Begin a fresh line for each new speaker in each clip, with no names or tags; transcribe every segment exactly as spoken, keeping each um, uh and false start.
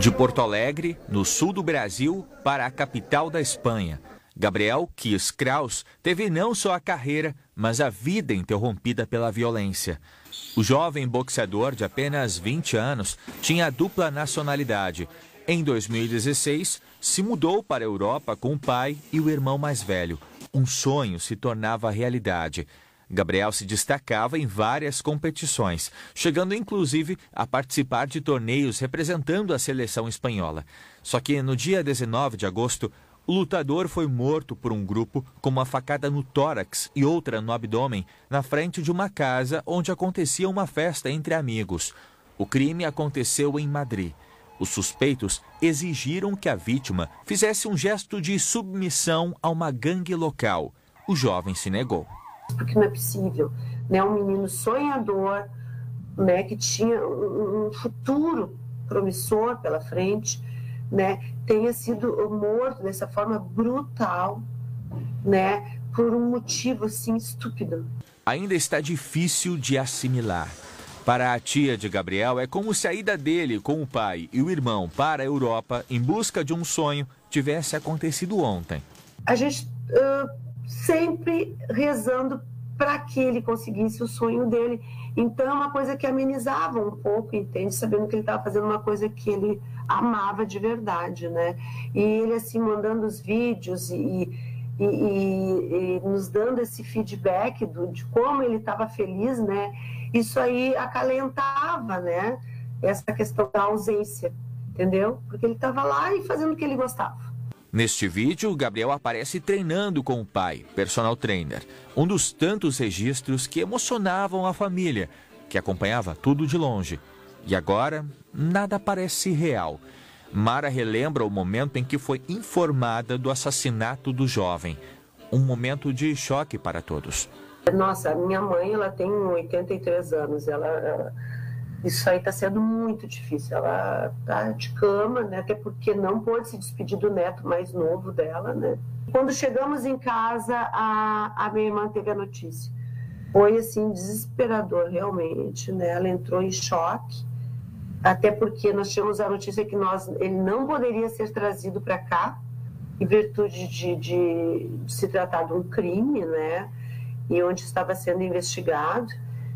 De Porto Alegre, no sul do Brasil, para a capital da Espanha, Gabriel Kiss Kraus teve não só a carreira, mas a vida interrompida pela violência. O jovem boxeador de apenas vinte anos tinha dupla nacionalidade. Em dois mil e dezesseis, se mudou para a Europa com o pai e o irmão mais velho. Um sonho se tornava realidade. Gabriel se destacava em várias competições, chegando inclusive a participar de torneios representando a seleção espanhola. Só que no dia dezenove de agosto, o lutador foi morto por um grupo com uma facada no tórax e outra no abdômen, na frente de uma casa onde acontecia uma festa entre amigos. O crime aconteceu em Madrid. Os suspeitos exigiram que a vítima fizesse um gesto de submissão a uma gangue local. O jovem se negou.
Porque não é possível, né? Um menino sonhador, né, que tinha um futuro promissor pela frente, né, tenha sido morto dessa forma brutal, né, por um motivo assim estúpido.
Ainda está difícil de assimilar. Para a tia de Gabriel, é como se a ida dele com o pai e o irmão para a Europa em busca de um sonho tivesse acontecido ontem.
A gente uh, sempre rezando para que ele conseguisse o sonho dele. Então é uma coisa que amenizava um pouco, entende? Sabendo que ele estava fazendo uma coisa que ele amava de verdade, né? E ele assim mandando os vídeos e, e, e, e nos dando esse feedback do, de como ele estava feliz, né? Isso aí acalentava, né? Essa questão da ausência, entendeu? Porque ele estava lá e fazendo o que ele gostava.
Neste vídeo, Gabriel aparece treinando com o pai, personal trainer, um dos tantos registros que emocionavam a família, que acompanhava tudo de longe. E agora, nada parece real. Mara relembra o momento em que foi informada do assassinato do jovem. Um momento de choque para todos.
Nossa, minha mãe, ela tem oitenta e três anos, ela... ela... Isso aí está sendo muito difícil. Ela está de cama, né? Até porque não pôde se despedir do neto mais novo dela, né? Quando chegamos em casa, a, a minha irmã teve a notícia. Foi, assim, desesperador, realmente, né? Ela entrou em choque, até porque nós tínhamos a notícia que nós, ele não poderia ser trazido para cá, em virtude de, de, de se tratar de um crime, né? E onde estava sendo investigado.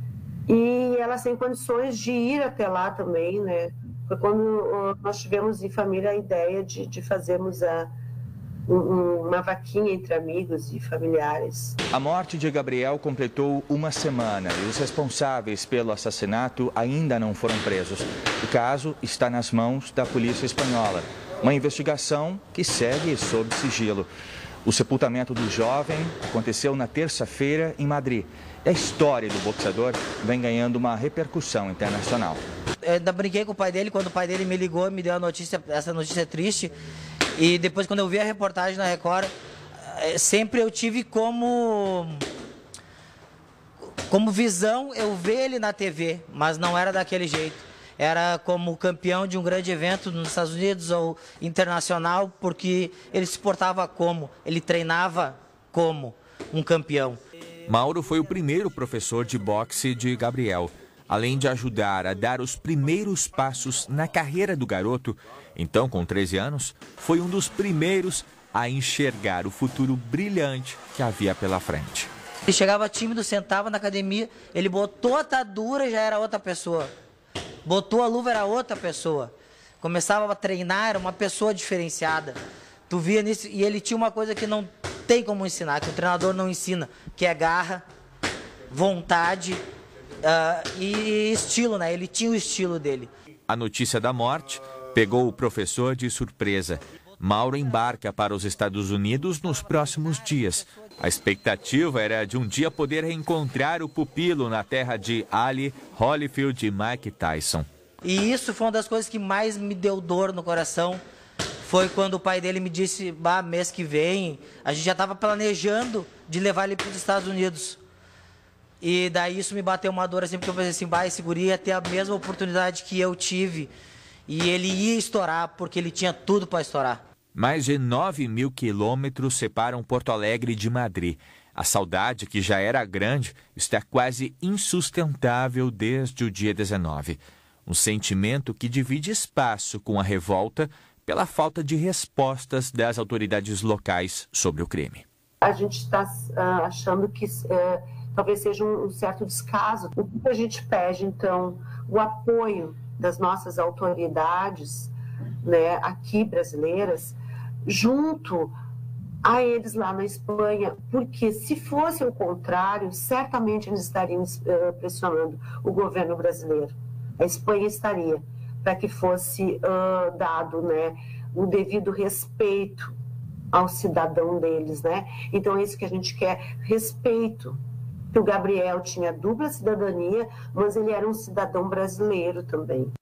E ela sem condições de ir até lá também, né? Foi quando nós tivemos em família a ideia de, de fazermos a, um, uma vaquinha entre amigos e familiares.
A morte de Gabriel completou uma semana e os responsáveis pelo assassinato ainda não foram presos. O caso está nas mãos da polícia espanhola. Uma investigação que segue sob sigilo. O sepultamento do jovem aconteceu na terça-feira em Madrid. A história do boxeador vem ganhando uma repercussão internacional.
Eu ainda brinquei com o pai dele, quando o pai dele me ligou, me deu a notícia, essa notícia triste. E depois, quando eu vi a reportagem na Record, sempre eu tive como, como visão eu ver ele na T V, mas não era daquele jeito. Era como campeão de um grande evento nos Estados Unidos ou internacional, porque ele se portava como, ele treinava como um campeão.
Mauro foi o primeiro professor de boxe de Gabriel. Além de ajudar a dar os primeiros passos na carreira do garoto, então com treze anos, foi um dos primeiros a enxergar o futuro brilhante que havia pela frente.
Ele chegava tímido, sentava na academia, ele botou a atadura e já era outra pessoa. Botou a luva, era outra pessoa. Começava a treinar, era uma pessoa diferenciada. Tu via nisso, e ele tinha uma coisa que não tem como ensinar, que o treinador não ensina, que é garra, vontade uh, e estilo, né? Ele tinha o estilo dele.
A notícia da morte pegou o professor de surpresa. Mauro embarca para os Estados Unidos nos próximos dias. A expectativa era de um dia poder reencontrar o pupilo na terra de Ali, Holyfield e Mike Tyson.
E isso foi uma das coisas que mais me deu dor no coração. Foi quando o pai dele me disse, bah, mês que vem, a gente já estava planejando de levar ele para os Estados Unidos. E daí isso me bateu uma dor, assim, porque eu pensei assim, bah, esse guri ia ter a mesma oportunidade que eu tive. E ele ia estourar, porque ele tinha tudo para estourar.
Mais de nove mil quilômetros separam Porto Alegre de Madrid. A saudade, que já era grande, está quase insustentável desde o dia dezenove. Um sentimento que divide espaço com a revolta pela falta de respostas das autoridades locais sobre o crime.
A gente está uh, achando que uh, talvez seja um, um certo descaso. O que a gente pede, então, o apoio das nossas autoridades, né, aqui brasileiras, junto a eles lá na Espanha, porque se fosse o contrário, certamente eles estariam uh, pressionando o governo brasileiro. A Espanha estaria, para que fosse uh, dado, né, o devido respeito ao cidadão deles, né? Então é isso que a gente quer, respeito. Que o Gabriel tinha dupla cidadania, mas ele era um cidadão brasileiro também.